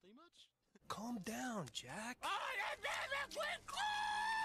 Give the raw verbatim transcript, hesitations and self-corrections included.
Nothing much? Calm down, Jack. I am never quit!